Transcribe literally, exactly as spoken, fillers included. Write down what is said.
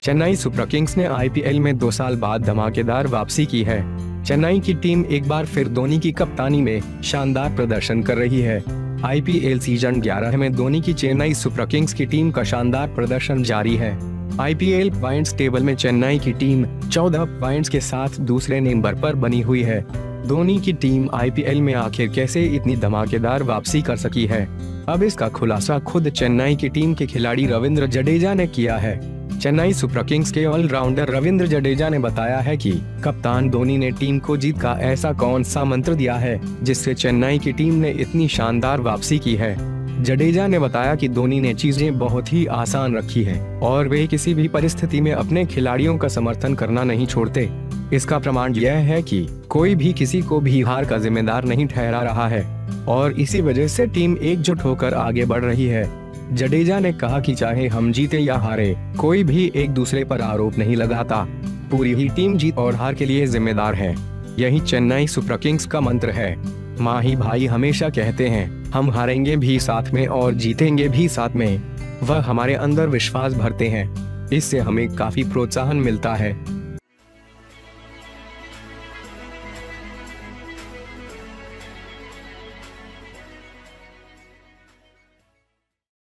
Chennai Super Kings ने IPL में दो साल बाद धमाकेदार वापसी की है। चेन्नई की टीम एक बार फिर धोनी की कप्तानी में शानदार प्रदर्शन कर रही है। आईपीएल सीजन ग्यारह में धोनी की चेन्नई सुपर किंग्स की टीम का शानदार प्रदर्शन जारी है। आईपीएल पॉइंट्स टेबल में चेन्नई की टीम चौदह पॉइंट्स के साथ दूसरे नंबर पर बनी हुई है। धोनी की टीम आईपीएल में आखिर कैसे इतनी धमाकेदार वापसी कर सकी है, अब इसका खुलासा खुद चेन्नई की टीम के खिलाड़ी रविंद्र जडेजा ने किया है। चेन्नई सुपर किंग्स के ऑलराउंडर रविंद्र जडेजा ने बताया है कि कप्तान धोनी ने टीम को जीत का ऐसा कौन सा मंत्र दिया है जिससे चेन्नई की टीम ने इतनी शानदार वापसी की है। जडेजा ने बताया कि धोनी ने चीजें बहुत ही आसान रखी है और वे किसी भी परिस्थिति में अपने खिलाड़ियों का समर्थन करना नहीं छोड़ते। इसका प्रमाण यह है कि कोई भी किसी को भी हार का जिम्मेदार नहीं ठहरा रहा है और इसी वजह से टीम एकजुट होकर आगे बढ़ रही है। जडेजा ने कहा कि चाहे हम जीते या हारे, कोई भी एक दूसरे पर आरोप नहीं लगाता। पूरी ही टीम जीत और हार के लिए जिम्मेदार है। यही चेन्नई सुपर किंग्स का मंत्र है। माही भाई हमेशा कहते हैं, हम हारेंगे भी साथ में और जीतेंगे भी साथ में। वह हमारे अंदर विश्वास भरते हैं। इससे हमें काफी प्रोत्साहन मिलता है।